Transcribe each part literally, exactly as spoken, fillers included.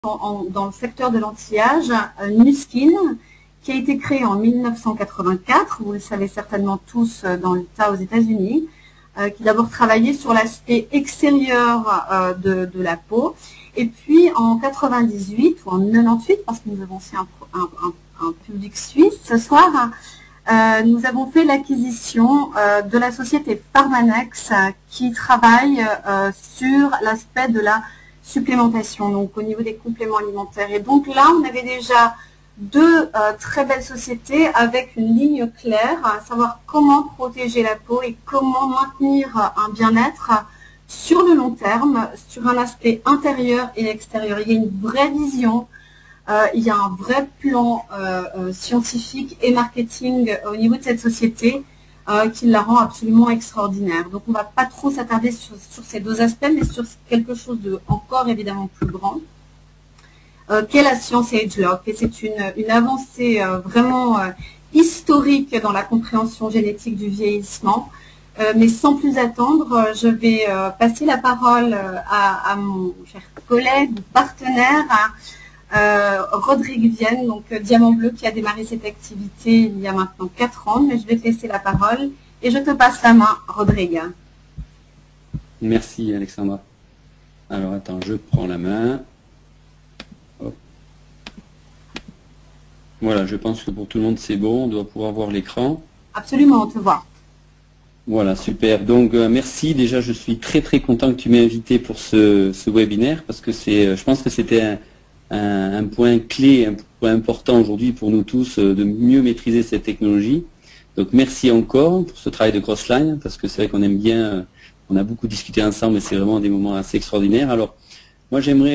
en, en, dans le secteur de l'anti-âge, euh, Nu Skin, qui a été créé en mille neuf cent quatre-vingt-quatre, vous le savez certainement tous, euh, dans l'État aux États-Unis, euh, qui d'abord travaillait sur l'aspect extérieur euh, de, de la peau, et puis en quatre-vingt-dix-huit ou en quatre-vingt-dix-huit, parce que nous avons aussi un, un, un, un public suisse ce soir, euh, nous avons fait l'acquisition euh, de la société Pharmanex euh, qui travaille euh, sur l'aspect de la supplémentation, donc au niveau des compléments alimentaires. Et donc là, on avait déjà deux euh, très belles sociétés avec une ligne claire, à savoir comment protéger la peau et comment maintenir un bien-être sur le long terme, sur un aspect intérieur et extérieur. Il y a une vraie vision, euh, il y a un vrai plan euh, euh, scientifique et marketing au niveau de cette société euh, qui la rend absolument extraordinaire. Donc on ne va pas trop s'attarder sur, sur ces deux aspects, mais sur quelque chose de encore évidemment plus grand, euh, qu'est la science AgeLock. Et c'est une, une avancée euh, vraiment euh, historique dans la compréhension génétique du vieillissement. Euh, mais sans plus attendre, je vais euh, passer la parole à, à mon cher collègue ou partenaire, euh, Rodrigue Vienne, donc euh, Diamant Bleu, qui a démarré cette activité il y a maintenant quatre ans. Mais je vais te laisser la parole et je te passe la main, Rodrigue. Merci, Alexandra. Alors, attends, je prends la main. Hop. Voilà, je pense que pour tout le monde, c'est bon. On doit pouvoir voir l'écran. Absolument, on te voit. Voilà, super. Donc, euh, merci. Déjà, je suis très, très content que tu m'aies invité pour ce, ce webinaire parce que c'est, je pense que c'était un, un, un point clé, un point important aujourd'hui pour nous tous euh, de mieux maîtriser cette technologie. Donc, merci encore pour ce travail de Crossline parce que c'est vrai qu'on aime bien, euh, on a beaucoup discuté ensemble et c'est vraiment des moments assez extraordinaires. Alors, moi, j'aimerais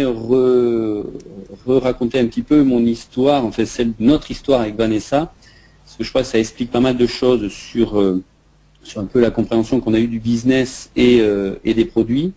re-raconter un petit peu mon histoire, en fait, celle, notre histoire avec Vanessa, parce que je crois que ça explique pas mal de choses sur... Euh, sur un peu la compréhension qu'on a eue du business et, euh, et des produits.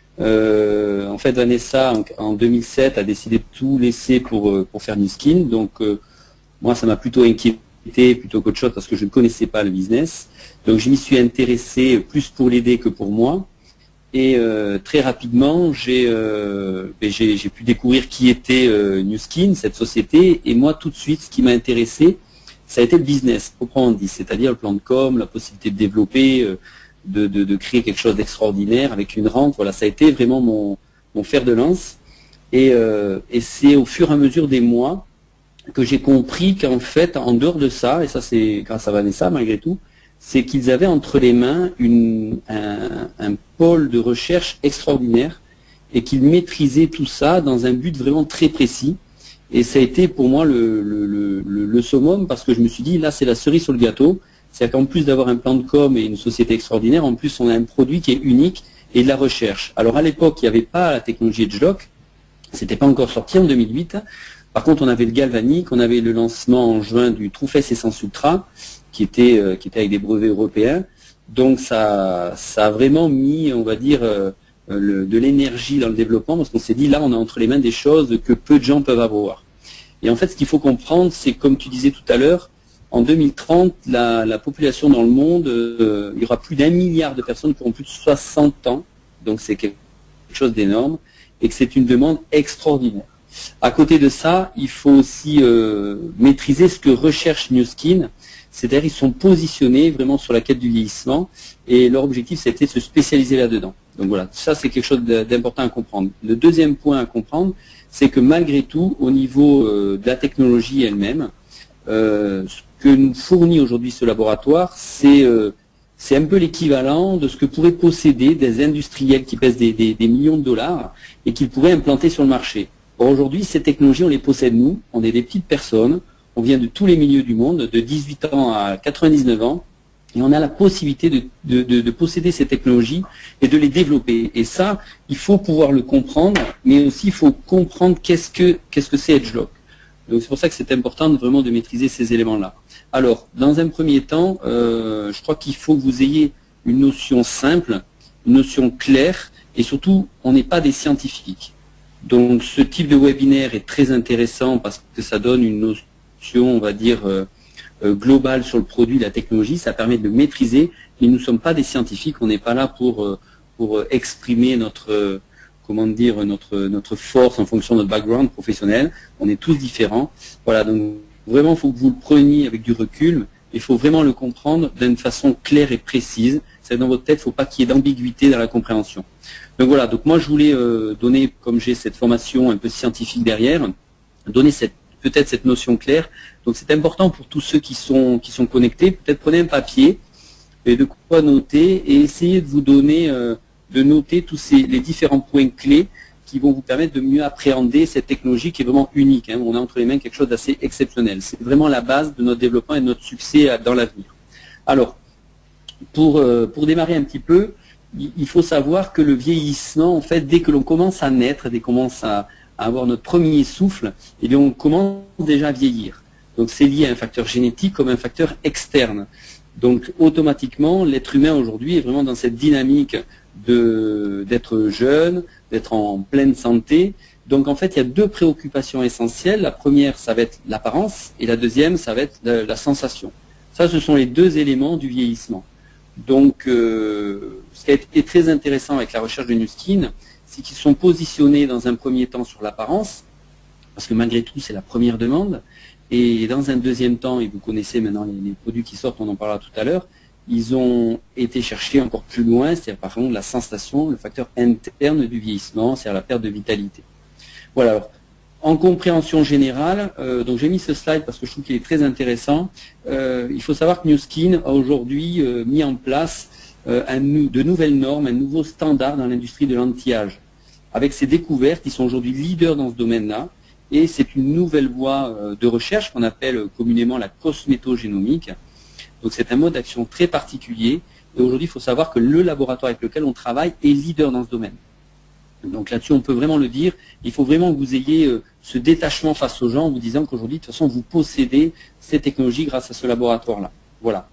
Euh, en fait, Vanessa, en, en deux mille sept, a décidé de tout laisser pour, euh, pour faire Nu Skin. Donc, euh, moi, ça m'a plutôt inquiété plutôt qu'autre chose parce que je ne connaissais pas le business. Donc, je m'y suis intéressé plus pour l'aider que pour moi. Et euh, très rapidement, j'ai euh, j'ai pu découvrir qui était euh, Nu Skin, cette société. Et moi, tout de suite, ce qui m'a intéressé, ça a été le business, proprement dit, c'est-à-dire le plan de com, la possibilité de développer, de, de, de créer quelque chose d'extraordinaire avec une rente. Voilà, ça a été vraiment mon, mon fer de lance. Et, euh, et c'est au fur et à mesure des mois que j'ai compris qu'en fait, en dehors de ça, et ça c'est grâce à Vanessa malgré tout, c'est qu'ils avaient entre les mains une, un, un pôle de recherche extraordinaire et qu'ils maîtrisaient tout ça dans un but vraiment très précis. Et ça a été pour moi le, le, le, le summum parce que je me suis dit, là c'est la cerise sur le gâteau. C'est qu'en plus d'avoir un plan de com et une société extraordinaire, en plus on a un produit qui est unique et de la recherche. Alors à l'époque, il n'y avait pas la technologie AgeLock, c'était pas encore sorti en deux mille huit. Par contre, on avait le galvanique, on avait le lancement en juin du TrueFace Essence Ultra, qui était, euh, qui était avec des brevets européens. Donc ça, ça a vraiment mis, on va dire... Euh, Le, de l'énergie dans le développement, parce qu'on s'est dit, là, on a entre les mains des choses que peu de gens peuvent avoir. Et en fait, ce qu'il faut comprendre, c'est, comme tu disais tout à l'heure, en deux mille trente, la, la population dans le monde, euh, il y aura plus d'un milliard de personnes qui auront plus de soixante ans, donc c'est quelque chose d'énorme, et que c'est une demande extraordinaire. À côté de ça, il faut aussi euh, maîtriser ce que recherche Nu Skin, c'est-à-dire ils sont positionnés vraiment sur la quête du vieillissement, et leur objectif, c'était de se spécialiser là-dedans. Donc voilà, ça c'est quelque chose d'important à comprendre. Le deuxième point à comprendre, c'est que malgré tout, au niveau euh, de la technologie elle-même, euh, ce que nous fournit aujourd'hui ce laboratoire, c'est euh, c'est un peu l'équivalent de ce que pourraient posséder des industriels qui pèsent des, des, des millions de dollars et qu'ils pourraient implanter sur le marché. Or aujourd'hui, ces technologies, on les possède nous, on est des petites personnes, on vient de tous les milieux du monde, de dix-huit ans à quatre-vingt-dix-neuf ans, et on a la possibilité de, de, de, de posséder ces technologies et de les développer. Et ça, il faut pouvoir le comprendre, mais aussi il faut comprendre qu'est-ce que qu'est-ce que c'est AgeLock. Donc c'est pour ça que c'est important de, vraiment de maîtriser ces éléments-là. Alors, dans un premier temps, euh, je crois qu'il faut que vous ayez une notion simple, une notion claire, et surtout, on n'est pas des scientifiques. Donc ce type de webinaire est très intéressant parce que ça donne une notion, on va dire, euh, Euh, global sur le produit, la technologie, ça permet de maîtriser, mais nous ne sommes pas des scientifiques, on n'est pas là pour, euh, pour exprimer notre euh, comment dire, notre, notre force en fonction de notre background professionnel. On est tous différents. Voilà, donc vraiment, il faut que vous le preniez avec du recul. Il faut vraiment le comprendre d'une façon claire et précise. C'est dans votre tête, il ne faut pas qu'il y ait d'ambiguïté dans la compréhension. Donc voilà, donc moi je voulais euh, donner, comme j'ai cette formation un peu scientifique derrière, donner cette peut-être cette notion claire. Donc c'est important pour tous ceux qui sont qui sont connectés. Peut-être prenez un papier et de quoi noter et essayez de vous donner, euh, de noter tous ces les différents points clés qui vont vous permettre de mieux appréhender cette technologie qui est vraiment unique. Hein. On a entre les mains quelque chose d'assez exceptionnel. C'est vraiment la base de notre développement et de notre succès dans l'avenir. Alors, pour, euh, pour démarrer un petit peu, il faut savoir que le vieillissement, en fait, dès que l'on commence à naître, dès qu'on commence à, à avoir notre premier souffle, eh bien, on commence déjà à vieillir. Donc, c'est lié à un facteur génétique comme un facteur externe. Donc, automatiquement, l'être humain aujourd'hui est vraiment dans cette dynamique de d'être jeune, d'être en pleine santé. Donc, en fait, il y a deux préoccupations essentielles. La première, ça va être l'apparence, et la deuxième, ça va être la, la sensation. Ça, ce sont les deux éléments du vieillissement. Donc, euh, ce qui a été très intéressant avec la recherche de Nu Skin, c'est qu'ils sont positionnés dans un premier temps sur l'apparence, parce que malgré tout, c'est la première demande. Et dans un deuxième temps, et vous connaissez maintenant les, les produits qui sortent, on en parlera tout à l'heure, ils ont été cherchés encore plus loin, c'est-à-dire par exemple la sensation, le facteur interne du vieillissement, c'est-à-dire la perte de vitalité. Voilà, alors, en compréhension générale, euh, donc j'ai mis ce slide parce que je trouve qu'il est très intéressant. Euh, il faut savoir que Nu Skin a aujourd'hui euh, mis en place euh, un, de nouvelles normes, un nouveau standard dans l'industrie de l'anti-âge. Avec ses découvertes, ils sont aujourd'hui leaders dans ce domaine-là. Et c'est une nouvelle voie euh, de recherche qu'on appelle communément la cosmétogénomique. Donc c'est un mode d'action très particulier. Et aujourd'hui, il faut savoir que le laboratoire avec lequel on travaille est leader dans ce domaine. Donc là-dessus, on peut vraiment le dire. Il faut vraiment que vous ayez euh, ce détachement face aux gens en vous disant qu'aujourd'hui, de toute façon, vous possédez ces technologies grâce à ce laboratoire-là. Voilà.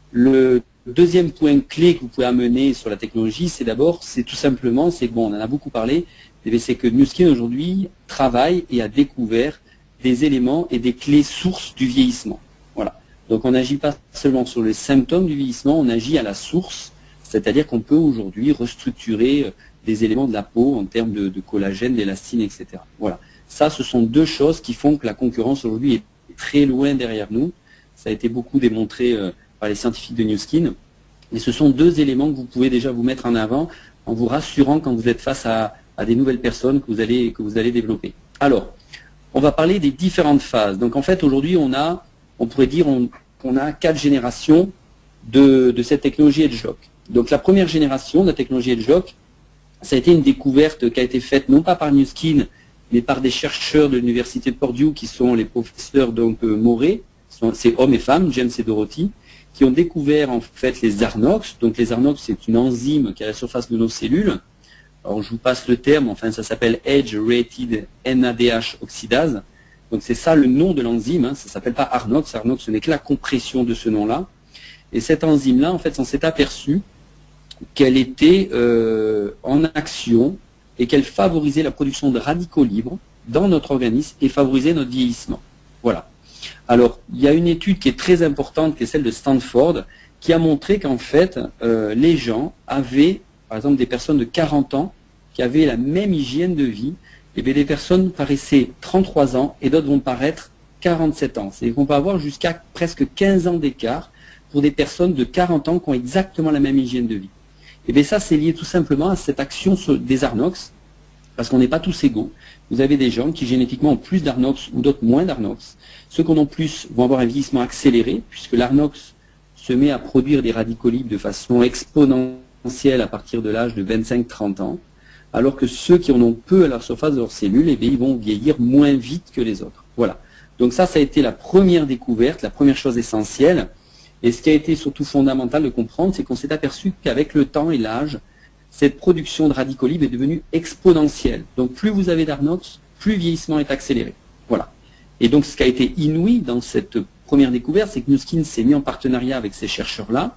Le deuxième point clé que vous pouvez amener sur la technologie, c'est d'abord, c'est tout simplement, c'est bon, on en a beaucoup parlé, c'est que Nu Skin aujourd'hui travaille et a découvert des éléments et des clés sources du vieillissement. Voilà. Donc on n'agit pas seulement sur les symptômes du vieillissement, on agit à la source, c'est-à-dire qu'on peut aujourd'hui restructurer des éléments de la peau en termes de, de collagène, d'élastine, et cetera. Voilà. Ça, ce sont deux choses qui font que la concurrence aujourd'hui est très loin derrière nous. Ça a été beaucoup démontré euh, par les scientifiques de Nu Skin. Mais ce sont deux éléments que vous pouvez déjà vous mettre en avant en vous rassurant quand vous êtes face à, à des nouvelles personnes que vous allez, que vous allez développer. Alors, on va parler des différentes phases. Donc en fait, aujourd'hui, on a, on pourrait dire on, qu'on a quatre générations de, de cette technologie EdgeLock. Donc la première génération de la technologie EdgeLock, ça a été une découverte qui a été faite non pas par Nu Skin, mais par des chercheurs de l'université de Purdue qui sont les professeurs donc euh, Moret, c'est hommes et femmes, James et Dorothy, qui ont découvert en fait les Arnox. Donc les Arnox, c'est une enzyme qui est à la surface de nos cellules. Alors je vous passe le terme, enfin ça s'appelle Age-Rated N A D H Oxidase. Donc c'est ça le nom de l'enzyme, hein. Ça ne s'appelle pas Arnox. Arnox, ce n'est que la compression de ce nom-là. Et cette enzyme-là, en fait, on s'est aperçu qu'elle était euh, en action et qu'elle favorisait la production de radicaux libres dans notre organisme et favorisait notre vieillissement. Voilà. Alors, il y a une étude qui est très importante, qui est celle de Stanford, qui a montré qu'en fait, euh, les gens avaient, par exemple, des personnes de quarante ans qui avaient la même hygiène de vie, et bien des personnes paraissaient trente-trois ans et d'autres vont paraître quarante-sept ans. C'est-à-dire qu'on peut avoir jusqu'à presque quinze ans d'écart pour des personnes de quarante ans qui ont exactement la même hygiène de vie. Et bien ça, c'est lié tout simplement à cette action des Arnox, parce qu'on n'est pas tous égaux. Vous avez des gens qui génétiquement ont plus d'Arnox ou d'autres moins d'Arnox. Ceux qui en ont plus vont avoir un vieillissement accéléré, puisque l'Arnox se met à produire des radicaux libres de façon exponentielle à partir de l'âge de vingt-cinq à trente ans, alors que ceux qui en ont peu à la surface de leurs cellules, eh bien, ils vont vieillir moins vite que les autres. Voilà. Donc ça, ça a été la première découverte, la première chose essentielle. Et ce qui a été surtout fondamental de comprendre, c'est qu'on s'est aperçu qu'avec le temps et l'âge, cette production de radicaux libres est devenue exponentielle. Donc plus vous avez d'Arnox, plus le vieillissement est accéléré. Voilà. Et donc ce qui a été inouï dans cette première découverte, c'est que Nu Skin s'est mis en partenariat avec ces chercheurs-là,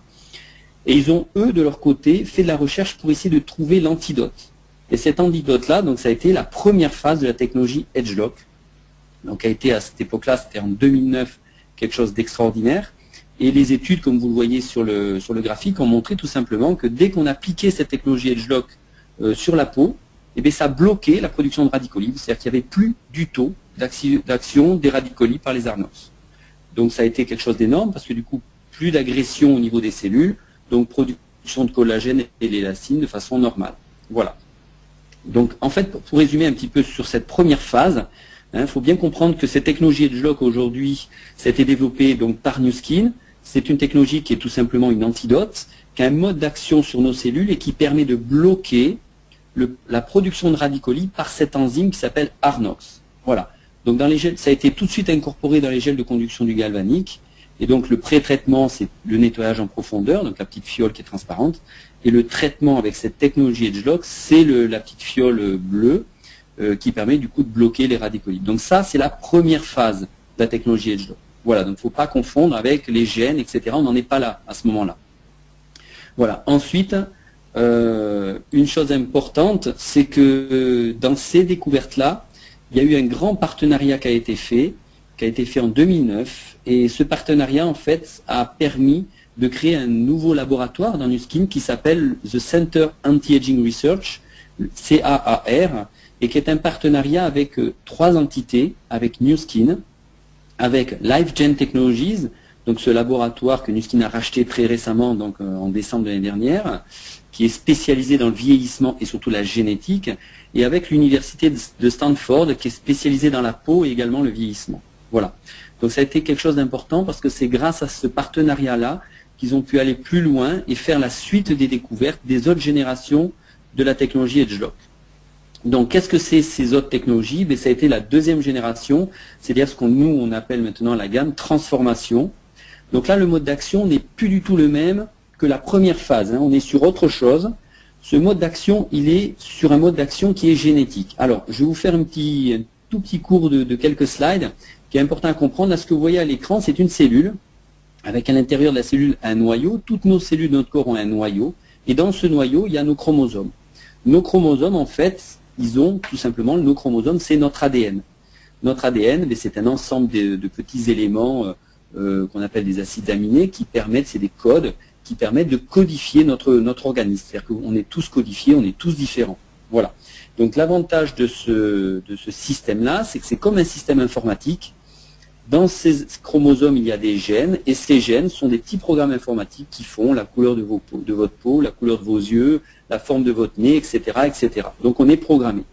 et ils ont, eux, de leur côté, fait de la recherche pour essayer de trouver l'antidote. Et cet antidote-là, donc ça a été la première phase de la technologie EdgeLock. Donc a été à cette époque-là, c'était en deux mille neuf, quelque chose d'extraordinaire. Et les études, comme vous le voyez sur le, sur le graphique, ont montré tout simplement que dès qu'on a appliqué cette technologie EdgeLock euh, sur la peau, eh bien, ça bloquait la production de radicaux libres, c'est-à-dire qu'il n'y avait plus du tout d'action des radicaux libres par les Arnox. Donc ça a été quelque chose d'énorme, parce que du coup, plus d'agression au niveau des cellules, donc production de collagène et l'élastine de façon normale. Voilà. Donc en fait, pour résumer un petit peu sur cette première phase, il hein, faut bien comprendre que cette technologie EdgeLock aujourd'hui, ça a été développée donc, par Nu Skin. C'est une technologie qui est tout simplement une antidote, qui a un mode d'action sur nos cellules et qui permet de bloquer le, la production de radicaux libres par cette enzyme qui s'appelle Arnox. Voilà. Donc dans les gels, ça a été tout de suite incorporé dans les gels de conduction du galvanique. Et donc le pré-traitement, c'est le nettoyage en profondeur, donc la petite fiole qui est transparente. Et le traitement avec cette technologie EdgeLock, c'est la petite fiole bleue euh, qui permet du coup de bloquer les radicaux libres. Donc ça, c'est la première phase de la technologie EdgeLock. Voilà, donc il ne faut pas confondre avec les gènes, et cetera. On n'en est pas là à ce moment-là. Voilà. Ensuite, euh, une chose importante, c'est que dans ces découvertes-là, il y a eu un grand partenariat qui a été fait, qui a été fait en deux mille neuf, et ce partenariat, en fait, a permis de créer un nouveau laboratoire dans Nu Skin qui s'appelle The Center Anti-Aging Research, C A A R, et qui est un partenariat avec euh, trois entités, avec Nu Skin, avec LifeGen Technologies, donc ce laboratoire que Nu Skin a racheté très récemment, donc euh, en décembre de l'année dernière, qui est spécialisé dans le vieillissement et surtout la génétique, et avec l'université de Stanford, qui est spécialisée dans la peau et également le vieillissement. Voilà. Donc ça a été quelque chose d'important parce que c'est grâce à ce partenariat-là qu'ils ont pu aller plus loin et faire la suite des découvertes des autres générations de la technologie EdgeLock. Donc qu'est-ce que c'est ces autres technologies? Ben, ça a été la deuxième génération, c'est-à-dire ce qu'on nous on appelle maintenant la gamme transformation. Donc là le mode d'action n'est plus du tout le même que la première phase, hein. On est sur autre chose. Ce mode d'action, il est sur un mode d'action qui est génétique. Alors je vais vous faire un, petit, un tout petit cours de, de quelques slides qui est important à comprendre. Là ce que vous voyez à l'écran, c'est une cellule, avec à l'intérieur de la cellule un noyau. Toutes nos cellules de notre corps ont un noyau, et dans ce noyau, il y a nos chromosomes. Nos chromosomes, en fait, ils ont tout simplement, nos chromosomes, c'est notre A D N. Notre A D N, c'est un ensemble de, de petits éléments euh, euh, qu'on appelle des acides aminés qui permettent, c'est des codes, qui permettent de codifier notre, notre organisme. C'est-à-dire qu'on est tous codifiés, on est tous différents. Voilà. Donc l'avantage de ce, de ce système-là, c'est que c'est comme un système informatique. Dans ces chromosomes, il y a des gènes, et ces gènes sont des petits programmes informatiques qui font la couleur de, vos peaux, de votre peau, la couleur de vos yeux, la forme de votre nez, et cetera, et cetera. Donc on est programmé.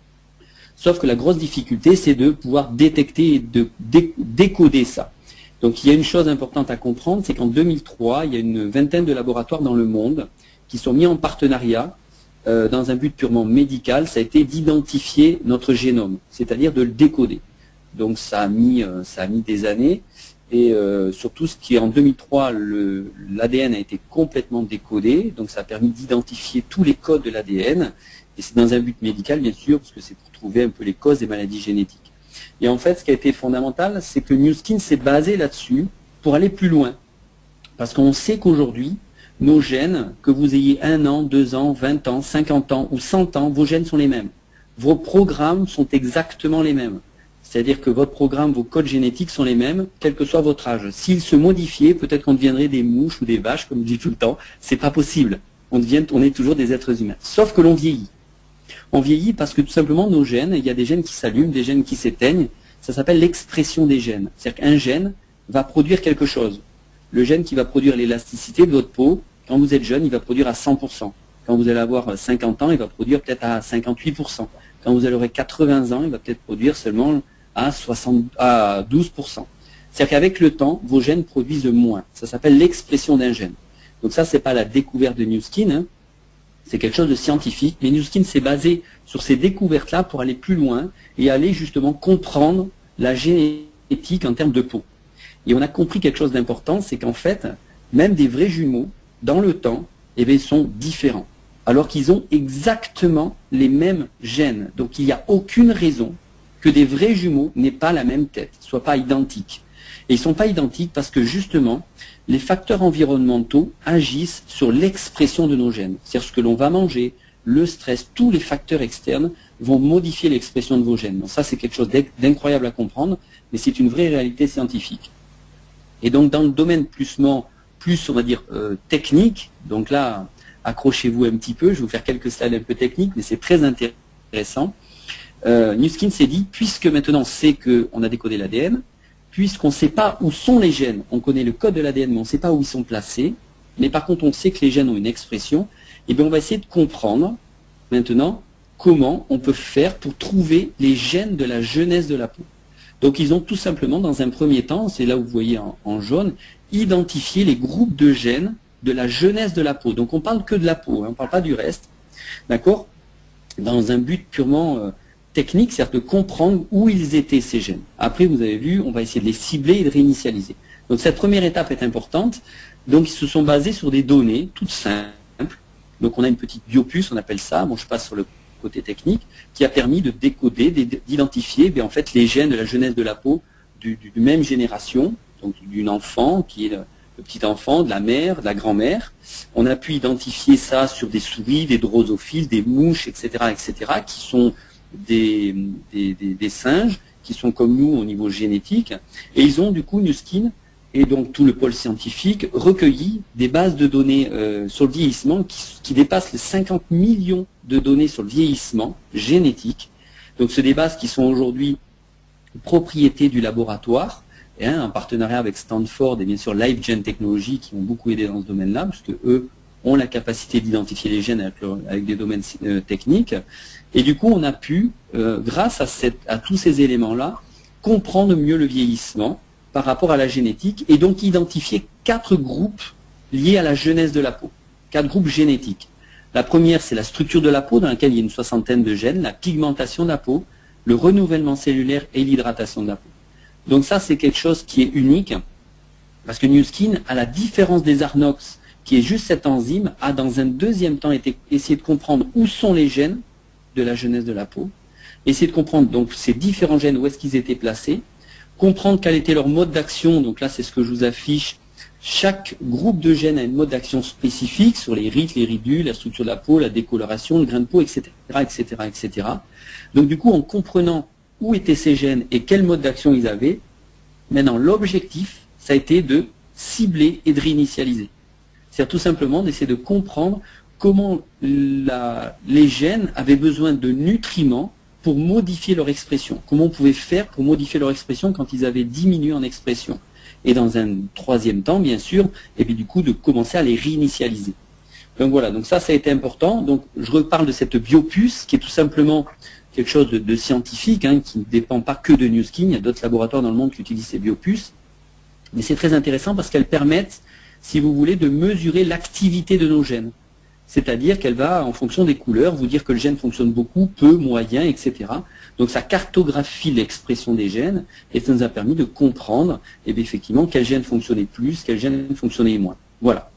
Sauf que la grosse difficulté, c'est de pouvoir détecter et de dé décoder ça. Donc il y a une chose importante à comprendre, c'est qu'en deux mille trois, il y a une vingtaine de laboratoires dans le monde qui sont mis en partenariat euh, dans un but purement médical, ça a été d'identifier notre génome, c'est-à-dire de le décoder. Donc ça a mis, euh, ça a mis des années, et euh, surtout ce qui est en deux mille trois, l'A D N a été complètement décodé, donc ça a permis d'identifier tous les codes de l'A D N, et c'est dans un but médical bien sûr, parce que c'est pour trouver un peu les causes des maladies génétiques. Et en fait, ce qui a été fondamental, c'est que Nu Skin s'est basé là-dessus pour aller plus loin. Parce qu'on sait qu'aujourd'hui, nos gènes, que vous ayez un an, deux ans, vingt ans, cinquante ans ou cent ans, vos gènes sont les mêmes. Vos programmes sont exactement les mêmes. C'est-à-dire que votre programme, vos codes génétiques sont les mêmes, quel que soit votre âge. S'ils se modifiaient, peut-être qu'on deviendrait des mouches ou des vaches, comme je dis tout le temps. C'est pas possible. On, devient, on est toujours des êtres humains. Sauf que l'on vieillit. On vieillit parce que tout simplement nos gènes, il y a des gènes qui s'allument, des gènes qui s'éteignent. Ça s'appelle l'expression des gènes. C'est-à-dire qu'un gène va produire quelque chose. Le gène qui va produire l'élasticité de votre peau, quand vous êtes jeune, il va produire à cent pour cent. Quand vous allez avoir cinquante ans, il va produire peut-être à cinquante-huit pour cent. Quand vous aurez quatre-vingts ans, il va peut-être produire seulement à, soixante, à douze pour cent. C'est-à-dire qu'avec le temps, vos gènes produisent moins. Ça s'appelle l'expression d'un gène. Donc ça, c'est pas la découverte de Nu Skin, hein. C'est quelque chose de scientifique, mais Nu Skin s'est basé sur ces découvertes-là pour aller plus loin et aller justement comprendre la génétique en termes de peau. Et on a compris quelque chose d'important, c'est qu'en fait, même des vrais jumeaux, dans le temps, eh bien, sont différents. Alors qu'ils ont exactement les mêmes gènes. Donc il n'y a aucune raison que des vrais jumeaux n'aient pas la même tête, ne soient pas identiques. Et ils ne sont pas identiques parce que justement, les facteurs environnementaux agissent sur l'expression de nos gènes. C'est-à-dire ce que l'on va manger, le stress, tous les facteurs externes vont modifier l'expression de vos gènes. Donc ça, c'est quelque chose d'incroyable à comprendre, mais c'est une vraie réalité scientifique. Et donc dans le domaine plus, plus on va dire, euh, technique, donc là, accrochez-vous un petit peu, je vais vous faire quelques slides un peu techniques, mais c'est très intéressant. intéressant. Euh, Nu Skin s'est dit, puisque maintenant on sait qu'on a décodé l'A D N, puisqu'on ne sait pas où sont les gènes, on connaît le code de l'A D N, mais on ne sait pas où ils sont placés, mais par contre on sait que les gènes ont une expression, et bien on va essayer de comprendre maintenant comment on peut faire pour trouver les gènes de la jeunesse de la peau. Donc ils ont tout simplement, dans un premier temps, c'est là où vous voyez en, en jaune, identifié les groupes de gènes de la jeunesse de la peau. Donc on parle que de la peau, hein, on ne parle pas du reste, d'accord, dans un but purement euh, technique, c'est-à-dire de comprendre où ils étaient ces gènes. Après, vous avez vu, on va essayer de les cibler et de réinitialiser. Donc cette première étape est importante. Donc ils se sont basés sur des données toutes simples. Donc on a une petite biopuce, on appelle ça, bon je passe sur le côté technique, qui a permis de décoder, d'identifier en fait les gènes de la jeunesse de la peau du, du, du même génération, donc d'une enfant qui est le, le petit enfant, de la mère, de la grand-mère. On a pu identifier ça sur des souris, des drosophiles, des mouches, et cetera, et cetera, qui sont des, des, des, des singes, qui sont comme nous au niveau génétique, et ils ont du coup Nu Skin et donc tout le pôle scientifique recueilli des bases de données euh, sur le vieillissement qui, qui dépassent les cinquante millions de données sur le vieillissement génétique. Donc c'est des bases qui sont aujourd'hui propriété du laboratoire, hein, en partenariat avec Stanford et bien sûr LifeGen Technologies qui ont beaucoup aidé dans ce domaine-là, parce que eux ont la capacité d'identifier les gènes avec, leur, avec des domaines euh, techniques. Et du coup, on a pu, euh, grâce à, cette, à tous ces éléments-là, comprendre mieux le vieillissement par rapport à la génétique et donc identifier quatre groupes liés à la jeunesse de la peau. Quatre groupes génétiques. La première, c'est la structure de la peau dans laquelle il y a une soixantaine de gènes, la pigmentation de la peau, le renouvellement cellulaire et l'hydratation de la peau. Donc ça, c'est quelque chose qui est unique parce que Nu Skin, à la différence des Arnox, qui est juste cette enzyme, a dans un deuxième temps été, essayé de comprendre où sont les gènes de la jeunesse de la peau, essayer de comprendre donc ces différents gènes, où est-ce qu'ils étaient placés, comprendre quel était leur mode d'action. Donc là, c'est ce que je vous affiche. Chaque groupe de gènes a une mode d'action spécifique sur les rides, les ridules, la structure de la peau, la décoloration, le grain de peau, et cetera, et cetera, et cetera. Donc du coup, en comprenant où étaient ces gènes et quel mode d'action ils avaient, maintenant l'objectif, ça a été de cibler et de réinitialiser. C'est-à-dire tout simplement d'essayer de comprendre comment la, les gènes avaient besoin de nutriments pour modifier leur expression. Comment on pouvait faire pour modifier leur expression quand ils avaient diminué en expression. Et dans un troisième temps, bien sûr, et puis du coup de commencer à les réinitialiser. Donc voilà, donc ça, ça a été important. Donc je reparle de cette biopuce qui est tout simplement quelque chose de, de scientifique, hein, qui ne dépend pas que de Nu Skin. Il y a d'autres laboratoires dans le monde qui utilisent ces biopuces. Mais c'est très intéressant parce qu'elles permettent, si vous voulez, de mesurer l'activité de nos gènes. C'est-à-dire qu'elle va, en fonction des couleurs, vous dire que le gène fonctionne beaucoup, peu, moyen, et cetera. Donc ça cartographie l'expression des gènes et ça nous a permis de comprendre eh bien, effectivement quel gène fonctionnait plus, quel gène fonctionnait moins. Voilà.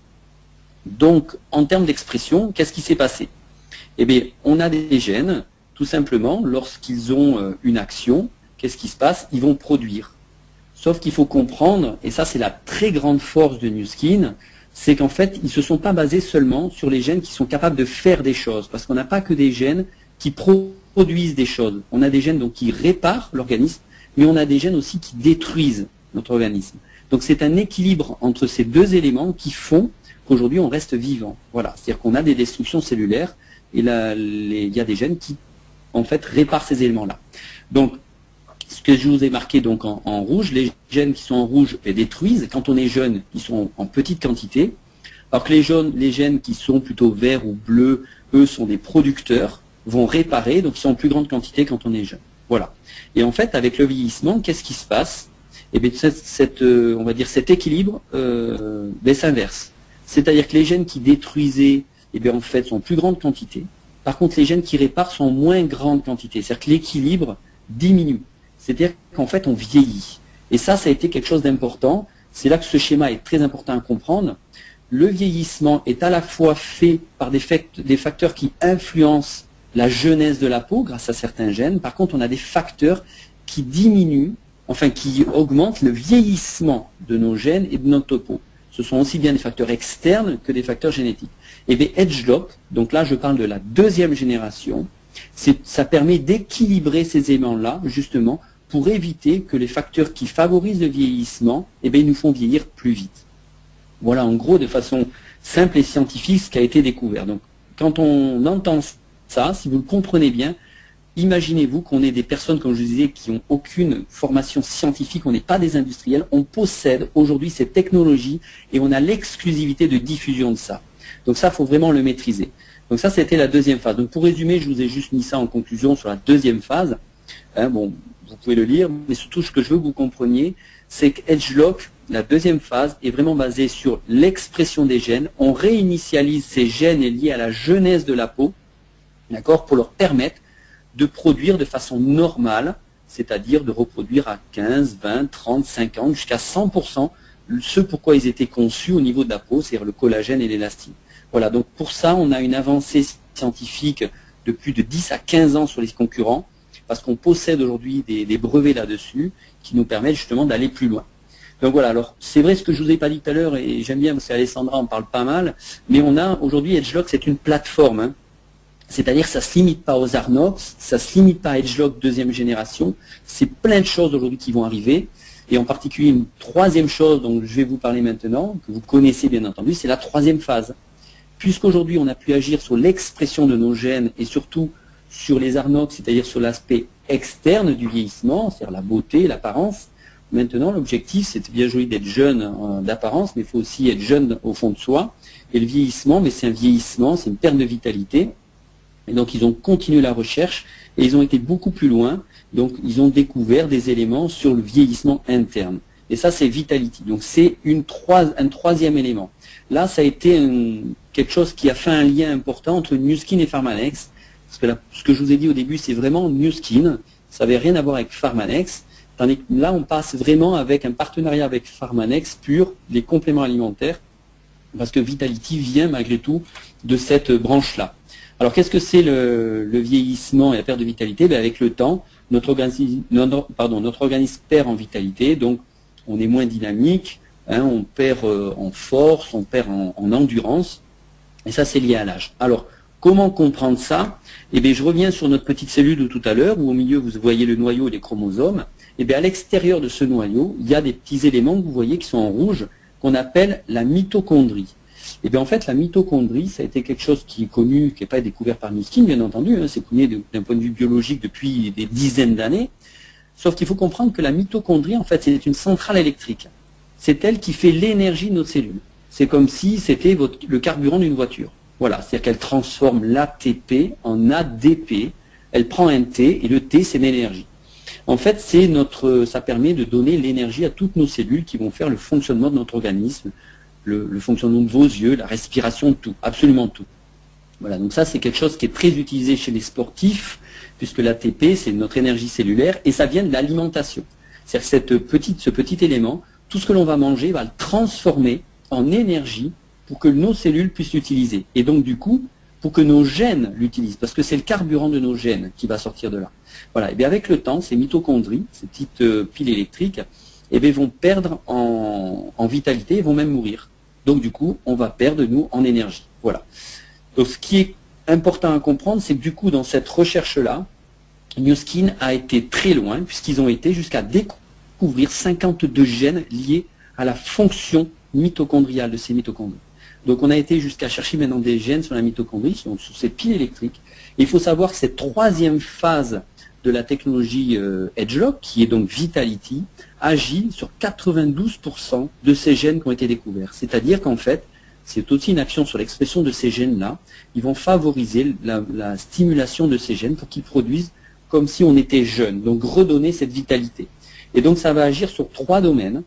Donc en termes d'expression, qu'est-ce qui s'est passé? Eh bien, on a des gènes, tout simplement, lorsqu'ils ont une action, qu'est-ce qui se passe? Ils vont produire. Sauf qu'il faut comprendre, et ça c'est la très grande force de Nu Skin, c'est qu'en fait, ils ne se sont pas basés seulement sur les gènes qui sont capables de faire des choses, parce qu'on n'a pas que des gènes qui produisent des choses. On a des gènes donc, qui réparent l'organisme, mais on a des gènes aussi qui détruisent notre organisme. Donc c'est un équilibre entre ces deux éléments qui font qu'aujourd'hui on reste vivant. Voilà, c'est-à-dire qu'on a des destructions cellulaires, et là, les, il y a des gènes qui, en fait, réparent ces éléments-là. Donc, ce que je vous ai marqué donc en, en rouge, les gènes qui sont en rouge les détruisent. Quand on est jeune, ils sont en petite quantité. Alors que les, jaunes, les gènes qui sont plutôt verts ou bleus, eux sont des producteurs, vont réparer, donc ils sont en plus grande quantité quand on est jeune. Voilà. Et en fait, avec le vieillissement, qu'est-ce qui se passe? Eh bien, cette, cette, euh, on va dire cet équilibre euh, ben, s'inverse. C'est-à-dire que les gènes qui détruisaient, eh bien, en fait, sont en plus grande quantité. Par contre, les gènes qui réparent sont en moins grande quantité. C'est-à-dire que l'équilibre diminue. C'est-à-dire qu'en fait, on vieillit. Et ça, ça a été quelque chose d'important. C'est là que ce schéma est très important à comprendre. Le vieillissement est à la fois fait par des, fact des facteurs qui influencent la jeunesse de la peau grâce à certains gènes. Par contre, on a des facteurs qui diminuent, enfin qui augmentent le vieillissement de nos gènes et de notre peau. Ce sont aussi bien des facteurs externes que des facteurs génétiques. Et bien, Edge-Lock, donc là je parle de la deuxième génération, ça permet d'équilibrer ces éléments-là, justement, pour éviter que les facteurs qui favorisent le vieillissement, eh bien, ils nous font vieillir plus vite. Voilà, en gros, de façon simple et scientifique, ce qui a été découvert. Donc, quand on entend ça, si vous le comprenez bien, imaginez-vous qu'on est des personnes, comme je vous disais, qui n'ont aucune formation scientifique, on n'est pas des industriels, on possède aujourd'hui ces technologies et on a l'exclusivité de diffusion de ça. Donc ça, il faut vraiment le maîtriser. Donc ça, c'était la deuxième phase. Donc pour résumer, je vous ai juste mis ça en conclusion sur la deuxième phase. Hein, bon, vous pouvez le lire, mais surtout ce que je veux que vous compreniez, c'est que EdgeLock, la deuxième phase, est vraiment basée sur l'expression des gènes. On réinitialise ces gènes liés à la jeunesse de la peau, d'accord, pour leur permettre de produire de façon normale, c'est-à-dire de reproduire à quinze, vingt, trente, cinquante, jusqu'à cent pour cent ce pourquoi ils étaient conçus au niveau de la peau, c'est-à-dire le collagène et l'élastine. Voilà, donc pour ça, on a une avancée scientifique de plus de dix à quinze ans sur les concurrents, parce qu'on possède aujourd'hui des, des brevets là-dessus qui nous permettent justement d'aller plus loin. Donc voilà, alors c'est vrai ce que je vous ai pas dit tout à l'heure, et j'aime bien parce qu'Alessandra en parle pas mal, mais on a aujourd'hui EdgeLock, c'est une plateforme, hein. C'est-à-dire que ça ne se limite pas aux Arnox, ça ne se limite pas à EdgeLock deuxième génération, c'est plein de choses aujourd'hui qui vont arriver, et en particulier une troisième chose dont je vais vous parler maintenant, que vous connaissez bien entendu, c'est la troisième phase. Puisqu'aujourd'hui on a pu agir sur l'expression de nos gènes et surtout sur les Arnox, c'est-à-dire sur l'aspect externe du vieillissement, c'est-à-dire la beauté, l'apparence, maintenant l'objectif c'est bien joli d'être jeune euh, d'apparence, mais il faut aussi être jeune au fond de soi, et le vieillissement, mais c'est un vieillissement, c'est une perte de vitalité. Et donc ils ont continué la recherche et ils ont été beaucoup plus loin. Donc ils ont découvert des éléments sur le vieillissement interne. Et ça c'est Vitality. Donc c'est une trois, un troisième élément. Là ça a été un, quelque chose qui a fait un lien important entre Nu Skin et Pharmanex. Parce que là, ce que je vous ai dit au début c'est vraiment Nu Skin. Ça n'avait rien à voir avec Pharmanex. Tandis que là on passe vraiment avec un partenariat avec Pharmanex pur, les compléments alimentaires. Parce que Vitality vient malgré tout de cette branche-là. Alors qu'est-ce que c'est le, le vieillissement et la perte de vitalité? Ben, avec le temps, notre organisme, notre, pardon, notre organisme perd en vitalité, donc on est moins dynamique, hein, on perd euh, en force, on perd en, en endurance, et ça c'est lié à l'âge. Alors comment comprendre ça? Eh bien je reviens sur notre petite cellule de tout à l'heure, où au milieu vous voyez le noyau et les chromosomes. Et bien à l'extérieur de ce noyau, il y a des petits éléments que vous voyez qui sont en rouge, qu'on appelle la mitochondrie. Et bien en fait, la mitochondrie, ça a été quelque chose qui est connu, qui n'est pas découvert par Nu Skin, bien entendu, hein, c'est connu d'un point de vue biologique depuis des dizaines d'années. Sauf qu'il faut comprendre que la mitochondrie, en fait, c'est une centrale électrique. C'est elle qui fait l'énergie de nos cellules. C'est comme si c'était le carburant d'une voiture. Voilà, c'est-à-dire qu'elle transforme l'A T P en A D P, elle prend un T, et le T, c'est l'énergie. En fait, c'est notre, ça permet de donner l'énergie à toutes nos cellules qui vont faire le fonctionnement de notre organisme, Le, le fonctionnement de vos yeux, la respiration, tout, absolument tout. Voilà, donc ça c'est quelque chose qui est très utilisé chez les sportifs, puisque l'A T P c'est notre énergie cellulaire, et ça vient de l'alimentation. C'est-à-dire cette petite, ce petit élément, tout ce que l'on va manger va le transformer en énergie pour que nos cellules puissent l'utiliser. Et donc du coup, pour que nos gènes l'utilisent, parce que c'est le carburant de nos gènes qui va sortir de là. Voilà, et bien avec le temps, ces mitochondries, ces petites euh, piles électriques, eh bien, vont perdre en, en vitalité et vont même mourir. Donc du coup, on va perdre, nous, en énergie. Voilà. Donc ce qui est important à comprendre, c'est que du coup, dans cette recherche-là, Nu Skin a été très loin, puisqu'ils ont été jusqu'à découvrir cinquante-deux gènes liés à la fonction mitochondriale de ces mitochondries. Donc on a été jusqu'à chercher maintenant des gènes sur la mitochondrie, sur, sur ces piles électriques. Et il faut savoir que cette troisième phase de la technologie euh, EdgeLock, qui est donc Vitality, agit sur quatre-vingt-douze pour cent de ces gènes qui ont été découverts. C'est-à-dire qu'en fait, c'est aussi une action sur l'expression de ces gènes-là. Ils vont favoriser la, la stimulation de ces gènes pour qu'ils produisent comme si on était jeune, donc redonner cette vitalité. Et donc ça va agir sur trois domaines.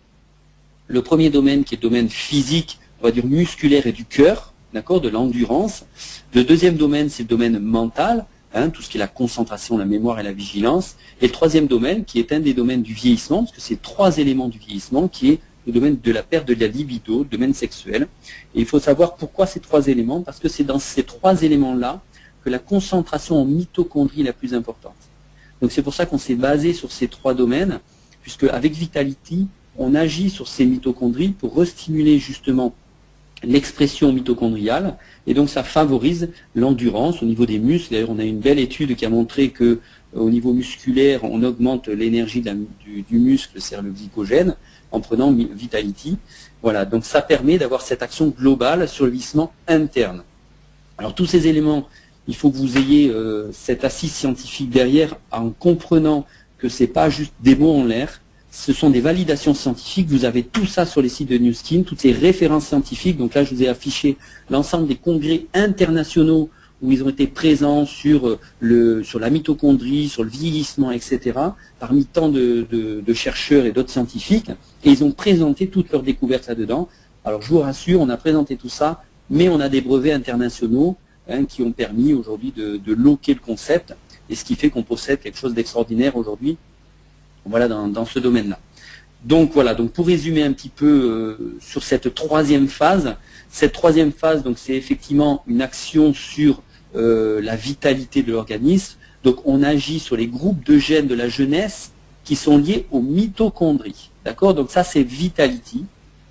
Le premier domaine qui est le domaine physique, on va dire musculaire et du cœur, d'accord, de l'endurance. Le deuxième domaine, c'est le domaine mental, hein, tout ce qui est la concentration, la mémoire et la vigilance. Et le troisième domaine, qui est un des domaines du vieillissement, parce que c'est trois éléments du vieillissement, qui est le domaine de la perte de la libido, le domaine sexuel. Et il faut savoir pourquoi ces trois éléments, parce que c'est dans ces trois éléments-là que la concentration en mitochondrie est la plus importante. Donc c'est pour ça qu'on s'est basé sur ces trois domaines, puisque avec Vitality, on agit sur ces mitochondries pour restimuler justement l'expression mitochondriale, et donc ça favorise l'endurance au niveau des muscles. D'ailleurs, on a une belle étude qui a montré que au niveau musculaire, on augmente l'énergie du, du muscle, c'est-à-dire le glycogène, en prenant Vitality. Voilà, donc ça permet d'avoir cette action globale sur le vieillissement interne. Alors tous ces éléments il faut que vous ayez euh, cette assise scientifique derrière en comprenant que c'est pas juste des mots en l'air, ce sont des validations scientifiques, vous avez tout ça sur les sites de Nu Skin, toutes les références scientifiques, donc là je vous ai affiché l'ensemble des congrès internationaux où ils ont été présents sur, le, sur la mitochondrie, sur le vieillissement, et cetera, parmi tant de, de, de chercheurs et d'autres scientifiques, et ils ont présenté toutes leurs découvertes là-dedans. Alors je vous rassure, on a présenté tout ça, mais on a des brevets internationaux hein, qui ont permis aujourd'hui de, de loquer le concept, et ce qui fait qu'on possède quelque chose d'extraordinaire aujourd'hui, voilà, dans, dans ce domaine-là. Donc voilà, donc pour résumer un petit peu euh, sur cette troisième phase, cette troisième phase, donc c'est effectivement une action sur euh, la vitalité de l'organisme. Donc on agit sur les groupes de gènes de la jeunesse qui sont liés aux mitochondries. D'accord? Donc ça c'est Vitality.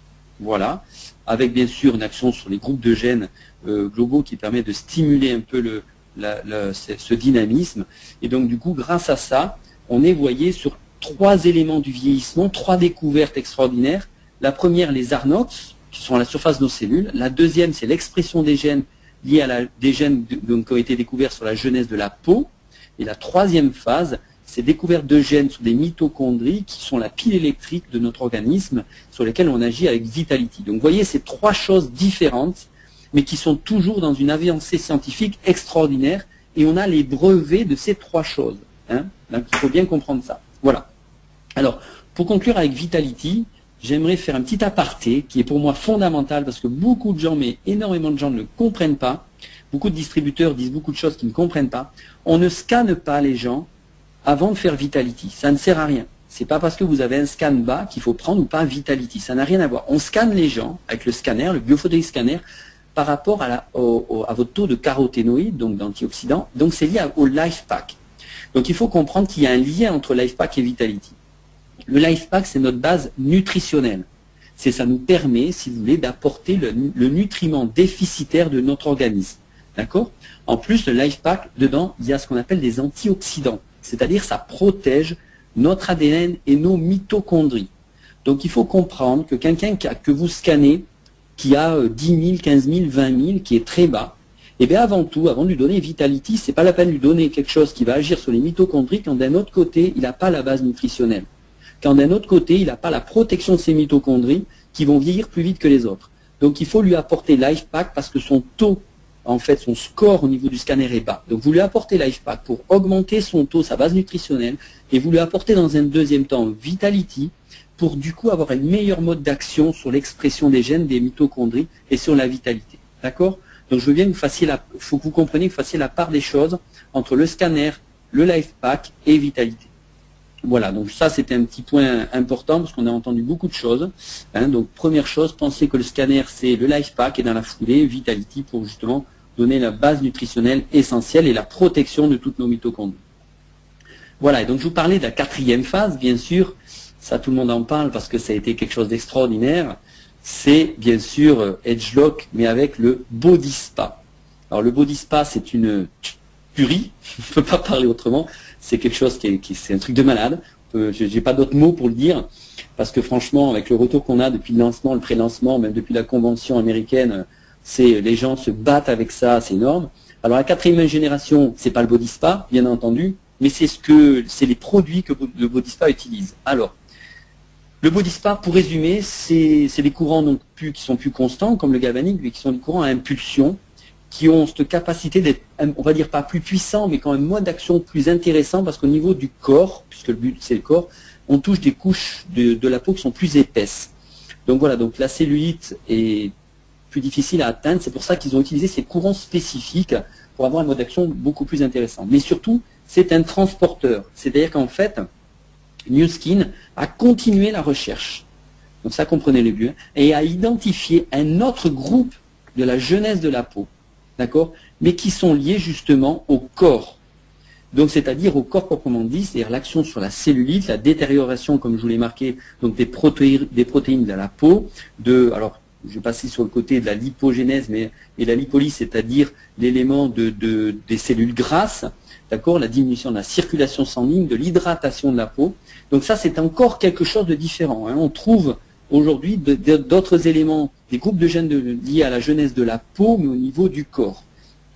Voilà. Avec bien sûr une action sur les groupes de gènes euh, globaux qui permet de stimuler un peu le, la, la, ce, ce dynamisme. Et donc du coup, grâce à ça, on est, vous voyez, sur trois éléments du vieillissement, trois découvertes extraordinaires. La première, les Arnox, qui sont à la surface de nos cellules. La deuxième, c'est l'expression des gènes liés à la, des gènes donc, qui ont été découverts sur la jeunesse de la peau. Et la troisième phase, c'est découverte de gènes sur des mitochondries qui sont la pile électrique de notre organisme sur lesquelles on agit avec Vitality. Donc vous voyez, c'est trois choses différentes, mais qui sont toujours dans une avancée scientifique extraordinaire. Et on a les brevets de ces trois choses. Hein. Donc il faut bien comprendre ça. Voilà. Alors, pour conclure avec Vitality, j'aimerais faire un petit aparté qui est pour moi fondamental parce que beaucoup de gens, mais énormément de gens ne le comprennent pas. Beaucoup de distributeurs disent beaucoup de choses qu'ils ne comprennent pas. On ne scanne pas les gens avant de faire Vitality. Ça ne sert à rien. C'est pas parce que vous avez un scan bas qu'il faut prendre ou pas un Vitality. Ça n'a rien à voir. On scanne les gens avec le scanner, le biophotolytic scanner, par rapport à, la, au, au, à votre taux de caroténoïdes, donc d'antioxydants. Donc c'est lié à, au LifePack. Donc il faut comprendre qu'il y a un lien entre LifePack et Vitality. Le LifePack, c'est notre base nutritionnelle. C'est ça nous permet, si vous voulez, d'apporter le, le nutriment déficitaire de notre organisme. D'accord? En plus, le LifePack, dedans, il y a ce qu'on appelle des antioxydants. C'est-à-dire, ça protège notre A D N et nos mitochondries. Donc, il faut comprendre que quelqu'un que vous scannez, qui a dix mille, quinze mille, vingt mille, qui est très bas, et bien avant tout, avant de lui donner Vitality, c'est pas la peine de lui donner quelque chose qui va agir sur les mitochondries quand d'un autre côté, il n'a pas la base nutritionnelle. Quand d'un autre côté, il n'a pas la protection de ses mitochondries qui vont vieillir plus vite que les autres. Donc il faut lui apporter LifePack parce que son taux, en fait, son score au niveau du scanner est bas. Donc vous lui apportez LifePack pour augmenter son taux, sa base nutritionnelle, et vous lui apportez dans un deuxième temps Vitality pour du coup avoir un meilleur mode d'action sur l'expression des gènes des mitochondries et sur la vitalité. D'accord? Donc je veux bien que vous fassiez la, faut que vous compreniez que vous fassiez la part des choses entre le scanner, le LifePack et Vitality. Voilà, donc ça c'était un petit point important parce qu'on a entendu beaucoup de choses. Hein, donc première chose, pensez que le scanner c'est le LifePack et dans la foulée Vitality pour justement donner la base nutritionnelle essentielle et la protection de toutes nos mitochondries. Voilà, et donc je vous parlais de la quatrième phase, bien sûr, ça tout le monde en parle parce que ça a été quelque chose d'extraordinaire. C'est bien sûr Edgelock, mais avec le Body Spa. Alors le Body Spa c'est une tuerie, je ne peux pas parler autrement. C'est quelque chose qui est, qui, c'est un truc de malade. Je n'ai pas d'autres mots pour le dire, parce que franchement, avec le retour qu'on a depuis le lancement, le pré-lancement, même depuis la convention américaine, c'est les gens se battent avec ça, c'est énorme. Alors la quatrième génération, c'est pas le Body Spa, bien entendu, mais c'est ce que c'est les produits que le Body Spa utilise. Alors, le Body Spa, pour résumer, c'est des courants donc plus, qui sont plus constants, comme le galvanique, mais qui sont des courants à impulsion, qui ont cette capacité d'être, on va dire pas plus puissant, mais quand même mode d'action plus intéressant, parce qu'au niveau du corps, puisque le but c'est le corps, on touche des couches de, de la peau qui sont plus épaisses. Donc voilà, donc la cellulite est plus difficile à atteindre, c'est pour ça qu'ils ont utilisé ces courants spécifiques pour avoir un mode d'action beaucoup plus intéressant. Mais surtout, c'est un transporteur, c'est-à-dire qu'en fait, Nu Skin a continué la recherche, donc ça comprenez-le bien, et a identifié un autre groupe de la jeunesse de la peau. D'accord, mais qui sont liés justement au corps. Donc c'est-à-dire au corps proprement dit, c'est-à-dire l'action sur la cellulite, la détérioration, comme je vous l'ai marqué, donc des protéines, des protéines de la peau, de, alors je vais passer sur le côté de la lipogénèse, mais et la lipolyse, c'est-à-dire l'élément de, de, des cellules grasses, d'accord, la diminution de la circulation sanguine, de l'hydratation de la peau. Donc ça c'est encore quelque chose de différent. Hein. On trouve aujourd'hui d'autres éléments, des groupes de gènes de, liés à la jeunesse de la peau, mais au niveau du corps.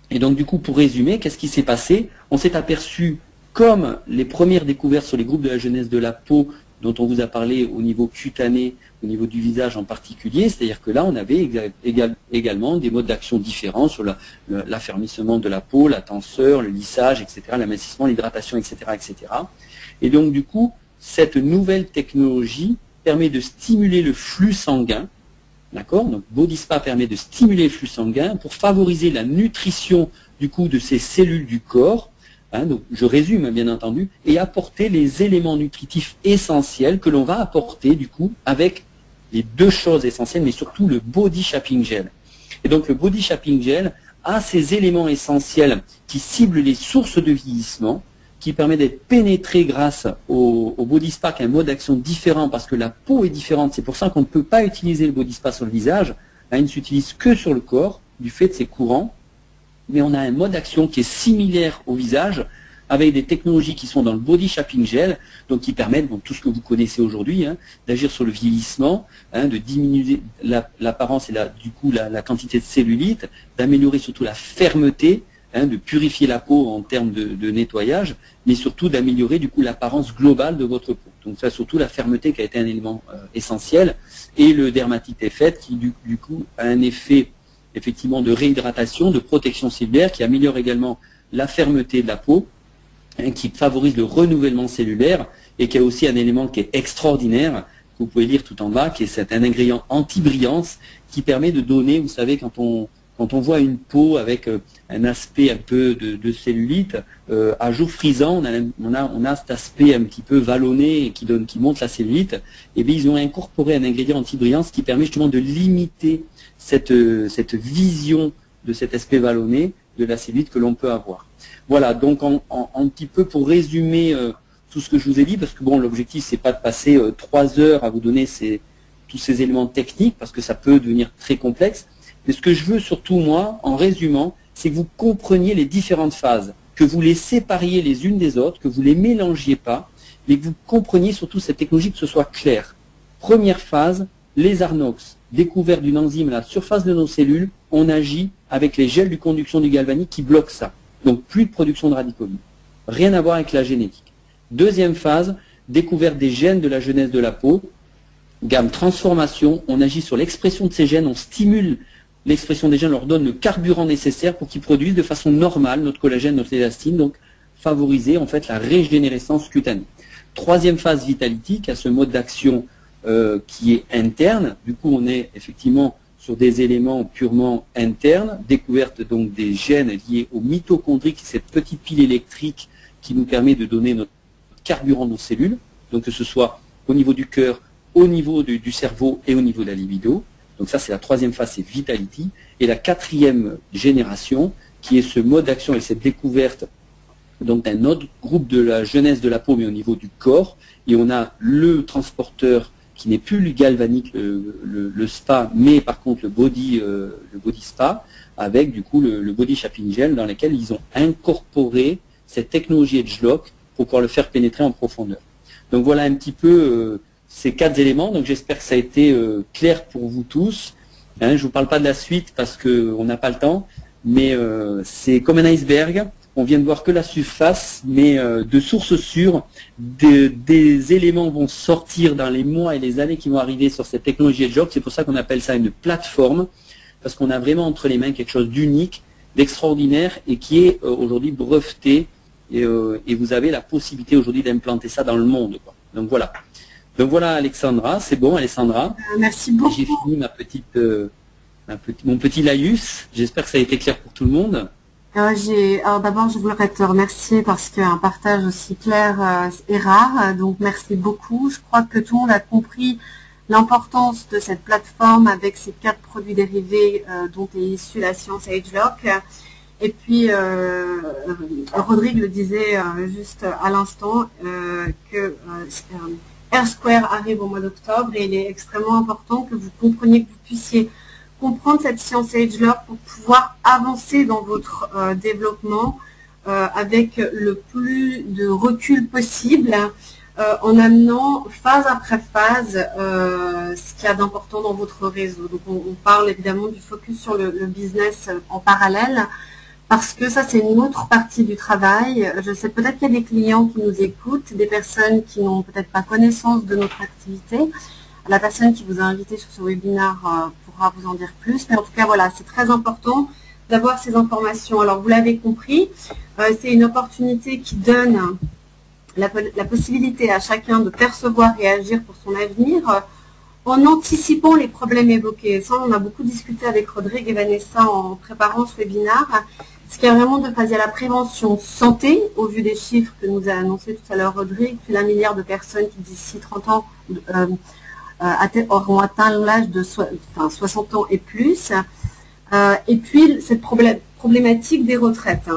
Et donc du coup, pour résumer, qu'est-ce qui s'est passé? On s'est aperçu, comme les premières découvertes sur les groupes de la jeunesse de la peau, dont on vous a parlé au niveau cutané, au niveau du visage en particulier, c'est-à-dire que là, on avait égal, également des modes d'action différents sur l'affermissement de la peau, la tenseur, le lissage, et cetera, l'amincissement, l'hydratation, et cetera, et cetera. Et donc du coup, cette nouvelle technologie permet de stimuler le flux sanguin. D'accord? Donc Body Spa permet de stimuler le flux sanguin pour favoriser la nutrition du coup de ces cellules du corps. Hein, donc je résume bien entendu, et apporter les éléments nutritifs essentiels que l'on va apporter du coup avec les deux choses essentielles, mais surtout le Body Shaping Gel. Et donc le Body Shaping Gel a ces éléments essentiels qui ciblent les sources de vieillissement, qui permet d'être pénétré grâce au, au Body Spa, qui a un mode d'action différent parce que la peau est différente. C'est pour ça qu'on ne peut pas utiliser le Body Spa sur le visage. Là, il ne s'utilise que sur le corps, du fait de ses courants. Mais on a un mode d'action qui est similaire au visage, avec des technologies qui sont dans le Body Shaping Gel, donc qui permettent, donc, tout ce que vous connaissez aujourd'hui, hein, d'agir sur le vieillissement, hein, de diminuer l'apparence et la, du coup la, la quantité de cellulite, d'améliorer surtout la fermeté, hein, de purifier la peau en termes de, de nettoyage, mais surtout d'améliorer du coup l'apparence globale de votre peau. Donc ça, surtout la fermeté qui a été un élément euh, essentiel, et le dermatite effect qui du, du coup a un effet effectivement de réhydratation, de protection cellulaire, qui améliore également la fermeté de la peau, hein, qui favorise le renouvellement cellulaire, et qui a aussi un élément qui est extraordinaire, que vous pouvez lire tout en bas, qui est un ingrédient anti-brillance, qui permet de donner, vous savez, quand on Quand on voit une peau avec euh, un aspect un peu de, de cellulite, euh, à jour frisant, on a, on, a, on a cet aspect un petit peu vallonné et qui, donne, qui montre la cellulite. Et bien ils ont incorporé un ingrédient anti-brillance qui permet justement de limiter cette, euh, cette vision de cet aspect vallonné de la cellulite que l'on peut avoir. Voilà, donc en, en, un petit peu pour résumer euh, tout ce que je vous ai dit, parce que bon, l'objectif c'est pas de passer euh, trois heures à vous donner ces, tous ces éléments techniques, parce que ça peut devenir très complexe. Mais ce que je veux surtout, moi, en résumant, c'est que vous compreniez les différentes phases, que vous les sépariez les unes des autres, que vous ne les mélangiez pas, mais que vous compreniez surtout cette technologie, que ce soit clair. Première phase, les Arnox, découverte d'une enzyme à la surface de nos cellules, on agit avec les gels de conduction du galvanique qui bloquent ça. Donc plus de production de radicaux libres. Rien à voir avec la génétique. Deuxième phase, découverte des gènes de la jeunesse de la peau, gamme transformation, on agit sur l'expression de ces gènes, on stimule l'expression des gènes, leur donne le carburant nécessaire pour qu'ils produisent de façon normale notre collagène, notre élastine, donc favoriser en fait la régénérescence cutanée. Troisième phase Vitality, qui a ce mode d'action euh, qui est interne. Du coup, on est effectivement sur des éléments purement internes, découverte donc des gènes liés aux mitochondries, qui est cette petite pile électrique qui nous permet de donner notre carburant de nos cellules, donc que ce soit au niveau du cœur, au niveau du, du cerveau et au niveau de la libido. Donc ça, c'est la troisième phase, c'est Vitality. Et la quatrième génération, qui est ce mode d'action et cette découverte donc d'un autre groupe de la jeunesse de la peau, mais au niveau du corps. Et on a le transporteur qui n'est plus le galvanique, le, le, le spa, mais par contre le body, euh, le body spa, avec du coup le, le Body Shaping Gel, dans lequel ils ont incorporé cette technologie EdgeLock pour pouvoir le faire pénétrer en profondeur. Donc voilà un petit peu euh, ces quatre éléments. Donc j'espère que ça a été euh, clair pour vous tous. Hein, je ne vous parle pas de la suite parce qu'on n'a pas le temps, mais euh, c'est comme un iceberg. On vient de voir que la surface, mais euh, de sources sûres, de, des éléments vont sortir dans les mois et les années qui vont arriver sur cette technologie EdgeLock. C'est pour ça qu'on appelle ça une plateforme, parce qu'on a vraiment entre les mains quelque chose d'unique, d'extraordinaire et qui est euh, aujourd'hui breveté. Et, euh, et vous avez la possibilité aujourd'hui d'implanter ça dans le monde, quoi. Donc voilà. Donc voilà Alexandra, c'est bon Alexandra. Euh, merci beaucoup. J'ai fini ma petite, euh, ma petit, mon petit laïus. J'espère que ça a été clair pour tout le monde. Euh, j'ai, alors d'abord, je voudrais te remercier parce qu'un partage aussi clair euh, est rare. Donc merci beaucoup. Je crois que tout le monde a compris l'importance de cette plateforme avec ces quatre produits dérivés euh, dont est issue la science EdgeLock. Et puis, euh, Rodrigue le disait euh, juste à l'instant euh, que euh, Air Square arrive au mois d'octobre et il est extrêmement important que vous compreniez, que vous puissiez comprendre cette science EdgeLock pour pouvoir avancer dans votre euh, développement euh, avec le plus de recul possible euh, en amenant phase après phase euh, ce qu'il y a d'important dans votre réseau. Donc on, on parle évidemment du focus sur le, le business en parallèle, parce que ça, c'est une autre partie du travail. Je sais peut-être qu'il y a des clients qui nous écoutent, des personnes qui n'ont peut-être pas connaissance de notre activité. La personne qui vous a invité sur ce webinaire euh, pourra vous en dire plus. Mais en tout cas, voilà, c'est très important d'avoir ces informations. Alors, vous l'avez compris, euh, c'est une opportunité qui donne la, la possibilité à chacun de percevoir et agir pour son avenir euh, en anticipant les problèmes évoqués. Ça, on a beaucoup discuté avec Rodrigue et Vanessa en préparant ce webinaire. Ce qui est vraiment de passer à la prévention santé, au vu des chiffres que nous a annoncé tout à l'heure Rodrigue, plus d'un milliard de personnes qui d'ici trente ans euh, euh, auront atteint l'âge de so enfin, soixante ans et plus. Euh, et puis, cette problé problématique des retraites.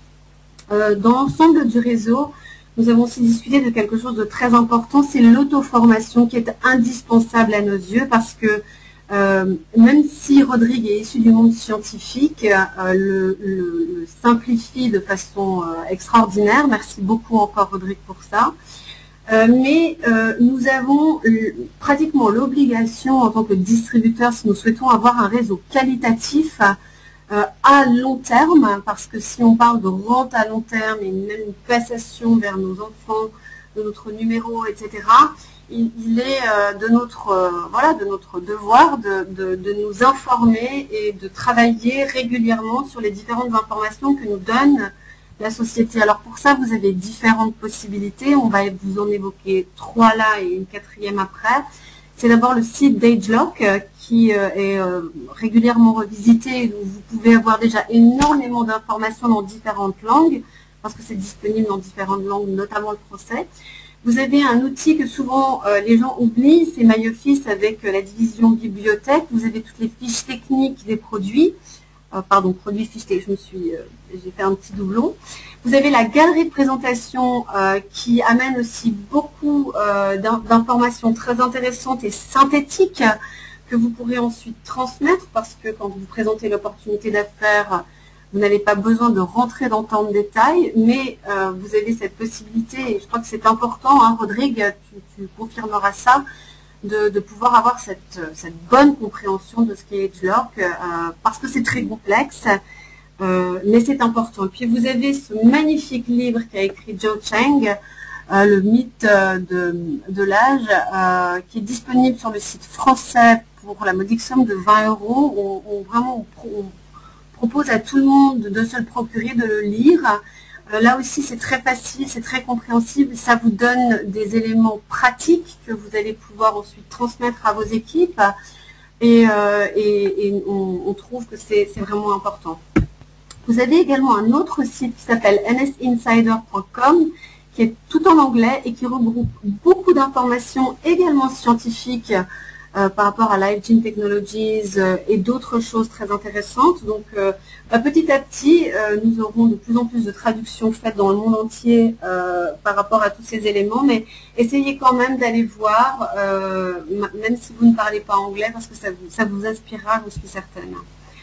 Euh, dans l'ensemble du réseau, nous avons aussi discuté de quelque chose de très important, c'est l'auto-formation qui est indispensable à nos yeux parce que Euh, même si Rodrigue est issu du monde scientifique, euh, le, le, le simplifie de façon euh, extraordinaire. Merci beaucoup encore Rodrigue pour ça. Euh, mais euh, nous avons pratiquement l'obligation en tant que distributeur, si nous souhaitons avoir un réseau qualitatif euh, à long terme, parce que si on parle de rente à long terme et même une passation vers nos enfants, de notre numéro, et cetera, il est de notre, voilà, de notre devoir de, de, de nous informer et de travailler régulièrement sur les différentes informations que nous donne la société. Alors pour ça, vous avez différentes possibilités. On va vous en évoquer trois là et une quatrième après. C'est d'abord le site d'AgeLock qui est régulièrement revisité et où vous pouvez avoir déjà énormément d'informations dans différentes langues parce que c'est disponible dans différentes langues, notamment le français. Vous avez un outil que souvent euh, les gens oublient, c'est MyOffice avec euh, la division bibliothèque. Vous avez toutes les fiches techniques des produits. Euh, pardon, produits fiches techniques, je me suis, euh, j'ai fait un petit doublon. Vous avez la galerie de présentation euh, qui amène aussi beaucoup euh, d'informations très intéressantes et synthétiques que vous pourrez ensuite transmettre parce que quand vous présentez l'opportunité d'affaires, vous n'avez pas besoin de rentrer dans tant de détails, mais euh, vous avez cette possibilité, et je crois que c'est important, hein, Rodrigue, tu, tu confirmeras ça, de, de pouvoir avoir cette, cette bonne compréhension de ce qu'est AgeLock, euh, parce que c'est très complexe, euh, mais c'est important. Et puis vous avez ce magnifique livre qu'a écrit Joe Cheng, euh, le mythe de, de l'âge, euh, qui est disponible sur le site français pour la modique somme de vingt euros. On, on, vraiment, on, on propose à tout le monde de se le procurer, de le lire. Euh, là aussi, c'est très facile, c'est très compréhensible. Ça vous donne des éléments pratiques que vous allez pouvoir ensuite transmettre à vos équipes. Et, euh, et, et on, on trouve que c'est vraiment important. Vous avez également un autre site qui s'appelle n s insider point com qui est tout en anglais et qui regroupe beaucoup d'informations également scientifiques Euh, par rapport à Live Gene Technologies euh, et d'autres choses très intéressantes. Donc, euh, bah, petit à petit, euh, nous aurons de plus en plus de traductions faites dans le monde entier euh, par rapport à tous ces éléments, mais essayez quand même d'aller voir, euh, même si vous ne parlez pas anglais, parce que ça vous, ça vous inspirera, je suis certaine.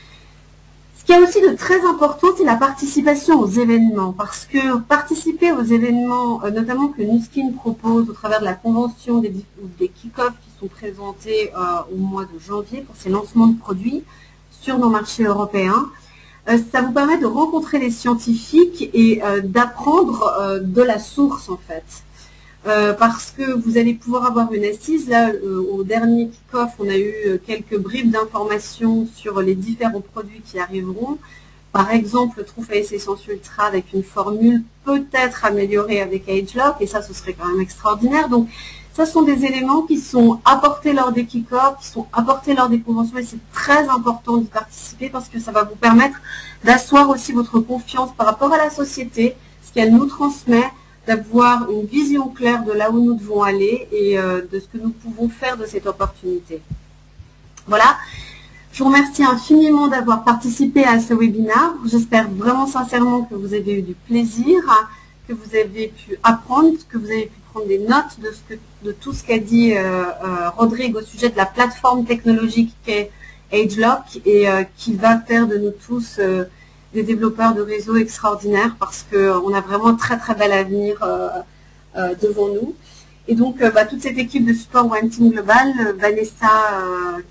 Ce qui est aussi de très important, c'est la participation aux événements, parce que participer aux événements, euh, notamment que Nuskin propose au travers de la convention des, des kick-offs qui sont présentés euh, au mois de janvier pour ces lancements de produits sur nos marchés européens, euh, ça vous permet de rencontrer les scientifiques et euh, d'apprendre euh, de la source en fait. Euh, parce que vous allez pouvoir avoir une assise. Là, euh, au dernier kick-off, on a eu euh, quelques bribes d'informations sur les différents produits qui arriveront. Par exemple, le True Face Essence Ultra avec une formule peut-être améliorée avec AgeLock, et ça, ce serait quand même extraordinaire. Donc, ça sont des éléments qui sont apportés lors des kick-offs, qui sont apportés lors des conventions, et c'est très important d'y participer parce que ça va vous permettre d'asseoir aussi votre confiance par rapport à la société, ce qu'elle nous transmet, d'avoir une vision claire de là où nous devons aller et euh, de ce que nous pouvons faire de cette opportunité. Voilà, je vous remercie infiniment d'avoir participé à ce webinaire. J'espère vraiment sincèrement que vous avez eu du plaisir, que vous avez pu apprendre, que vous avez pu prendre des notes de, ce que, de tout ce qu'a dit euh, euh, Rodrigue au sujet de la plateforme technologique qu'est AgeLock et euh, qui va faire de nous tous euh, des développeurs de réseaux extraordinaires parce qu'on a vraiment un très très bel avenir euh, euh, devant nous. Et donc, euh, bah, toute cette équipe de support One Team Global, Vanessa, euh,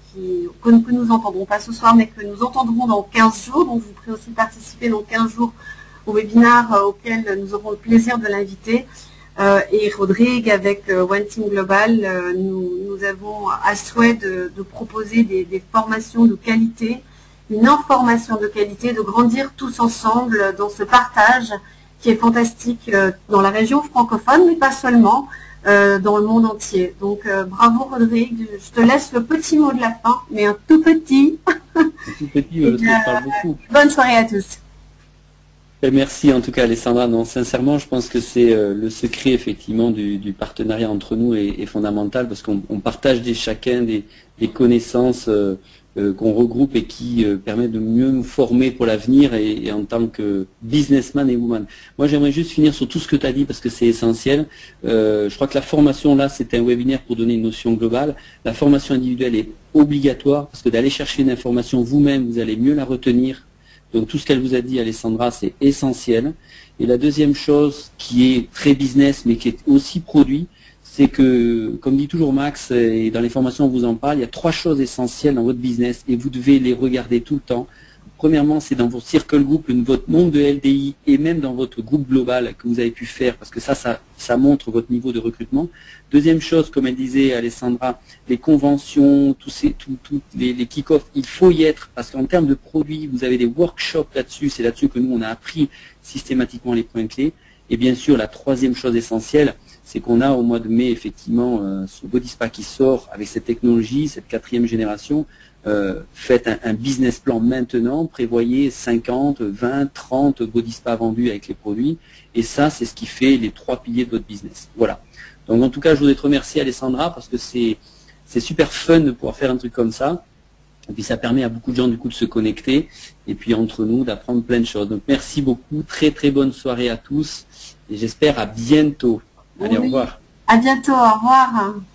qui, que, que nous entendrons pas ce soir, mais que nous entendrons dans quinze jours. Donc vous pourrez aussi participer dans quinze jours au webinaire euh, auquel nous aurons le plaisir de l'inviter. Euh, et Rodrigue, avec euh, One Team Global, euh, nous, nous avons à souhait de, de proposer des, des formations de qualité, une information de qualité, de grandir tous ensemble dans ce partage qui est fantastique euh, dans la région francophone, mais pas seulement, euh, dans le monde entier. Donc euh, bravo Rodrigue, je te laisse le petit mot de la fin, mais un tout petit. Un tout petit, euh, ça parle beaucoup. Bonne soirée à tous. Merci en tout cas Alessandra. Non, sincèrement, je pense que c'est euh, le secret effectivement du, du partenariat entre nous est, est fondamental parce qu'on on partage des, chacun des, des connaissances euh, euh, qu'on regroupe et qui euh, permettent de mieux nous former pour l'avenir et, et en tant que businessman et woman. Moi, j'aimerais juste finir sur tout ce que tu as dit parce que c'est essentiel. Euh, je crois que la formation là, c'était un webinaire pour donner une notion globale. La formation individuelle est obligatoire parce que d'aller chercher une information vous-même, vous allez mieux la retenir. Donc tout ce qu'elle vous a dit, Alessandra, c'est essentiel. Et la deuxième chose qui est très business, mais qui est aussi produit, c'est que, comme dit toujours Max, et dans les formations on vous en parle, il y a trois choses essentielles dans votre business et vous devez les regarder tout le temps. Premièrement, c'est dans votre circle group, votre nombre de L D I et même dans votre groupe global que vous avez pu faire, parce que ça, ça, ça montre votre niveau de recrutement. Deuxième chose, comme elle disait Alessandra, les conventions, tous ces, tout, tout, les, les kick-offs, il faut y être, parce qu'en termes de produits, vous avez des workshops là-dessus, c'est là-dessus que nous, on a appris systématiquement les points clés. Et bien sûr, la troisième chose essentielle, c'est qu'on a au mois de mai, effectivement, euh, ce Body Spa qui sort avec cette technologie, cette quatrième génération. Euh, faites un, un business plan maintenant, prévoyez cinquante, vingt, trente Body Spa vendus avec les produits. Et ça, c'est ce qui fait les trois piliers de votre business. Voilà. Donc en tout cas, je voudrais te remercier Alessandra parce que c'est c'est super fun de pouvoir faire un truc comme ça. Et puis ça permet à beaucoup de gens du coup de se connecter et puis entre nous d'apprendre plein de choses. Donc merci beaucoup, très très bonne soirée à tous et j'espère à bientôt. Allez, oui. Au revoir. À bientôt, au revoir.